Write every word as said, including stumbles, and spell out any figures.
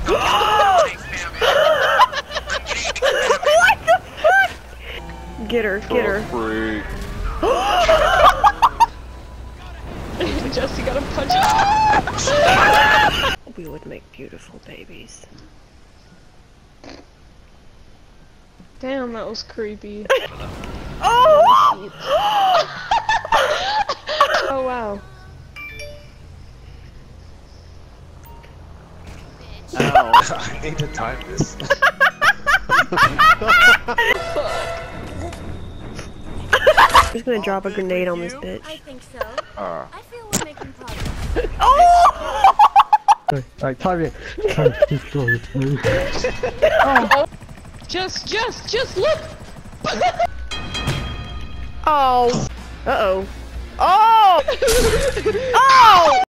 What the fuck? Get her, get her. Jesse got a punch it. We would make beautiful babies. Damn, that was creepy. Oh! Oh wow. Ow. I hate to time this. I'm just gonna drop a grenade on this bitch. I think so. Uh. I feel we're making progress. Oh! Alright, time it. Time to destroy it. Oh. Just, just, just look! Oh! Uh-oh. Oh! Oh!